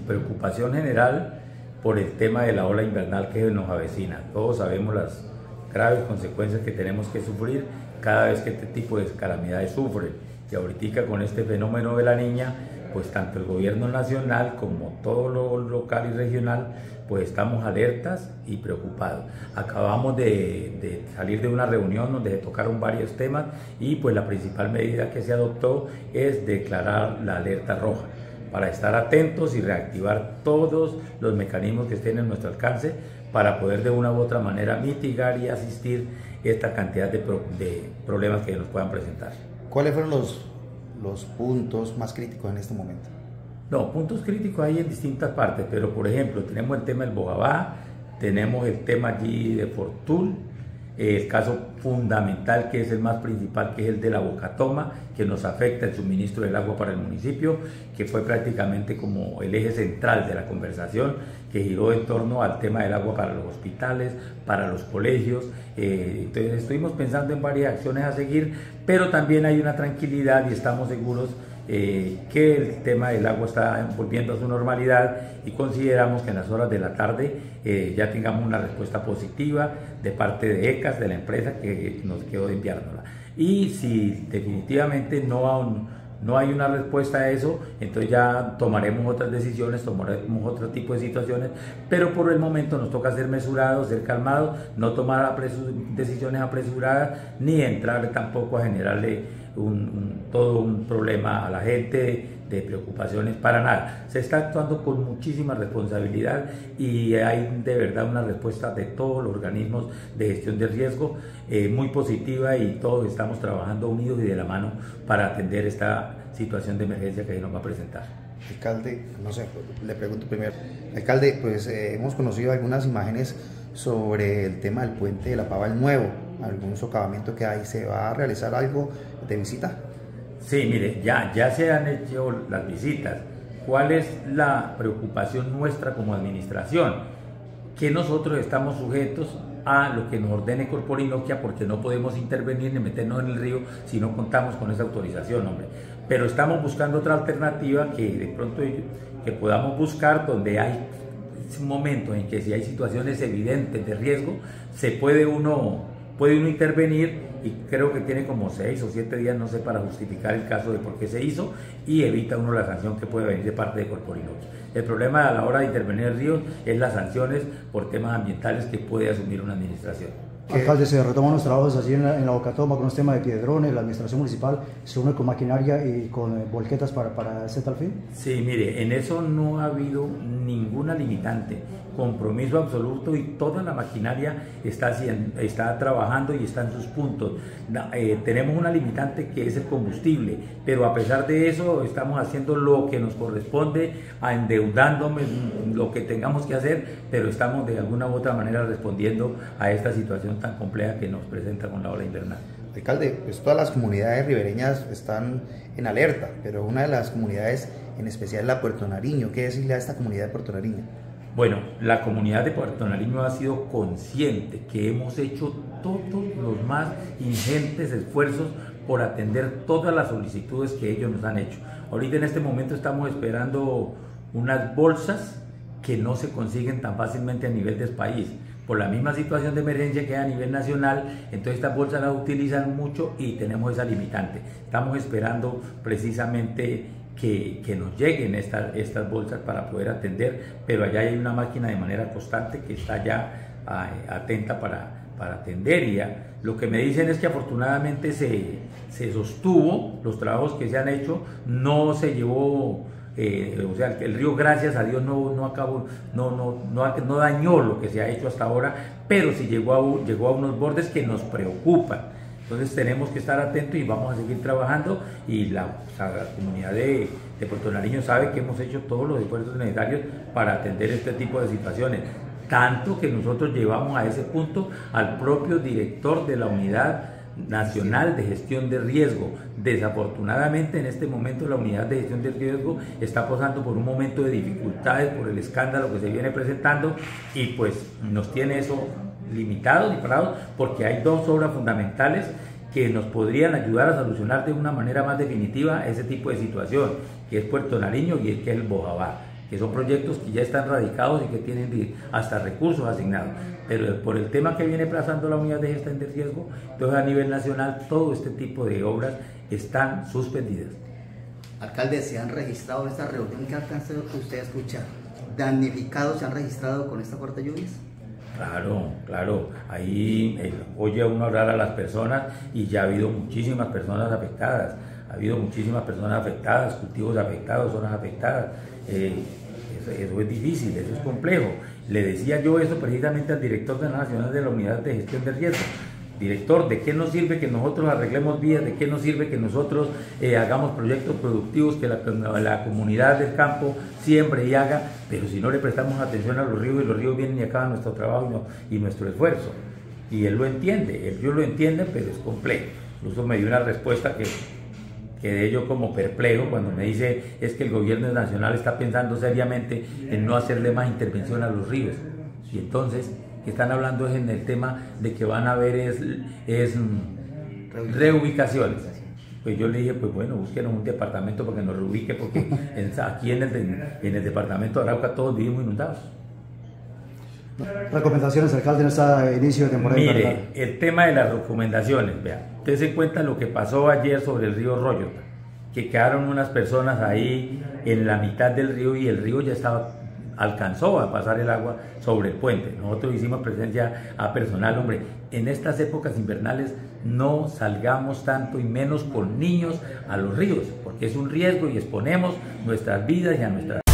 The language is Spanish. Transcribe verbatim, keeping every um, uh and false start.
preocupación general por el tema de la ola invernal que nos avecina. Todos sabemos las graves consecuencias que tenemos que sufrir cada vez que este tipo de calamidades sufren. Y ahorita con este fenómeno de la niña, pues tanto el gobierno nacional como todo lo local y regional, pues estamos alertas y preocupados. Acabamos de, de salir de una reunión donde se tocaron varios temas y pues la principal medida que se adoptó es declarar la alerta roja, para estar atentos y reactivar todos los mecanismos que estén en nuestro alcance para poder de una u otra manera mitigar y asistir esta cantidad de, pro, de problemas que nos puedan presentar. ¿Cuáles fueron los, los puntos más críticos en este momento? No, puntos críticos hay en distintas partes, pero por ejemplo tenemos el tema del Bogabá, tenemos el tema allí de Fortul, el caso fundamental que es el más principal, que es el de la Bocatoma, que nos afecta el suministro del agua para el municipio, que fue prácticamente como el eje central de la conversación, que giró en torno al tema del agua para los hospitales, para los colegios. Eh, entonces estuvimos pensando en varias acciones a seguir, pero también hay una tranquilidad y estamos seguros Eh, que el tema del agua está volviendo a su normalidad y consideramos que en las horas de la tarde eh, ya tengamos una respuesta positiva de parte de E C A S, de la empresa que nos quedó de enviárnosla. Y si definitivamente no, aún, no hay una respuesta a eso, entonces ya tomaremos otras decisiones, tomaremos otro tipo de situaciones, pero por el momento nos toca ser mesurados, ser calmados, no tomar apresu decisiones apresuradas, ni entrar tampoco a generarle Un, un, todo un problema a la gente de, de preocupaciones, para nada. Se está actuando con muchísima responsabilidad y hay de verdad una respuesta de todos los organismos de gestión de riesgo eh, muy positiva, y todos estamos trabajando unidos y de la mano para atender esta situación de emergencia que se nos va a presentar. Alcalde, no sé, le pregunto primero. Alcalde, pues eh, hemos conocido algunas imágenes sobre el tema del puente de la Pava el Nuevo, algún socavamiento que hay. ¿Se va a realizar algo de visita? Sí, mire, ya, ya se han hecho las visitas. ¿Cuál es la preocupación nuestra como administración? Que nosotros estamos sujetos a lo que nos ordene Corporinoquia, porque no podemos intervenir ni meternos en el río si no contamos con esa autorización, hombre. Pero estamos buscando otra alternativa que de pronto que podamos buscar, donde hay un momento en que si hay situaciones evidentes de riesgo, se puede uno, puede uno intervenir, y creo que tiene como seis o siete días, no sé, para justificar el caso de por qué se hizo, y evita uno la sanción que puede venir de parte de Corporinoquia. El problema a la hora de intervenir en ríos es las sanciones por temas ambientales que puede asumir una administración. Alcalde, se retoman los trabajos allí en la, en la Bocatoma con los temas de piedrones. La administración municipal se une con maquinaria y con eh, volquetas para, para ese tal fin. Sí, mire, en eso no ha habido ninguna limitante, compromiso absoluto, y toda la maquinaria está, haciendo, está trabajando y está en sus puntos. Eh, tenemos una limitante que es el combustible, pero a pesar de eso estamos haciendo lo que nos corresponde, endeudándome lo que tengamos que hacer, pero estamos de alguna u otra manera respondiendo a esta situación tan compleja que nos presenta con la ola invernal. Alcalde, pues todas las comunidades ribereñas están en alerta, pero una de las comunidades en especial es la Puerto Nariño. ¿Qué decirle a esta comunidad de Puerto Nariño? Bueno, la comunidad de Puerto Nariño ha sido consciente que hemos hecho todos los más ingentes esfuerzos por atender todas las solicitudes que ellos nos han hecho. Ahorita en este momento estamos esperando unas bolsas que no se consiguen tan fácilmente a nivel del país, por la misma situación de emergencia que hay a nivel nacional. Entonces estas bolsas las utilizan mucho y tenemos esa limitante. Estamos esperando precisamente que, que nos lleguen estas, estas bolsas para poder atender, pero allá hay una máquina de manera constante que está ya uh, atenta para, para atender, y ya. Lo que me dicen es que afortunadamente se, se sostuvo los trabajos que se han hecho, no se llevó... Eh, o sea, el río, gracias a Dios, no, no acabó, no, no, no, no dañó lo que se ha hecho hasta ahora, pero sí llegó a, llegó a unos bordes que nos preocupan. Entonces tenemos que estar atentos y vamos a seguir trabajando, y la, o sea, la comunidad de, de Puerto Nariño sabe que hemos hecho todos los esfuerzos necesarios para atender este tipo de situaciones, tanto que nosotros llevamos a ese punto al propio director de la Unidad Nacional de Gestión de Riesgo. Desafortunadamente en este momento la Unidad de Gestión de Riesgo está pasando por un momento de dificultades por el escándalo que se viene presentando, y pues nos tiene eso limitados y parados, porque hay dos obras fundamentales que nos podrían ayudar a solucionar de una manera más definitiva ese tipo de situación, que es Puerto Nariño y el que es el Bogabá. que son proyectos que ya están radicados y que tienen hasta recursos asignados. Pero por el tema que viene plazando la unidad de gestión de riesgo, entonces a nivel nacional todo este tipo de obras están suspendidas. Alcalde, ¿se han registrado esta reunión que alcanzó usted a escuchar? ¿Damnificados se han registrado con esta fuerte lluvias? Claro, claro, ahí eh, oye uno hablar a las personas y ya ha habido muchísimas personas afectadas, ha habido muchísimas personas afectadas, cultivos afectados, zonas afectadas, eh, eso, eso es difícil, eso es complejo. Le decía yo eso precisamente al director de la Nacional de la Unidad de Gestión de Riesgo. Director, ¿de qué nos sirve que nosotros arreglemos vías? ¿De qué nos sirve que nosotros eh, hagamos proyectos productivos, que la, la comunidad del campo siembre y haga, pero si no le prestamos atención a los ríos y los ríos vienen y acaban nuestro trabajo y, no, y nuestro esfuerzo? Y él lo entiende, él yo lo entiende, pero es complejo. Incluso me dio una respuesta que quedé yo como perplejo cuando me dice es que el gobierno nacional está pensando seriamente en no hacerle más intervención a los ríos. Y entonces, que están hablando es en el tema de que van a haber es, es reubicaciones. Pues yo le dije, pues bueno, búsquenos un departamento para que nos reubique, porque en, aquí en el, en el departamento de Arauca todos vivimos inundados. Recomendaciones, alcalde, en este inicio de temporada. Mire, el tema de las recomendaciones, vea, usted se cuenta lo que pasó ayer sobre el río Royota, que quedaron unas personas ahí en la mitad del río y el río ya estaba, alcanzó a pasar el agua sobre el puente. Nosotros hicimos presencia a personal, hombre, en estas épocas invernales no salgamos tanto y menos con niños a los ríos, porque es un riesgo y exponemos nuestras vidas y a nuestras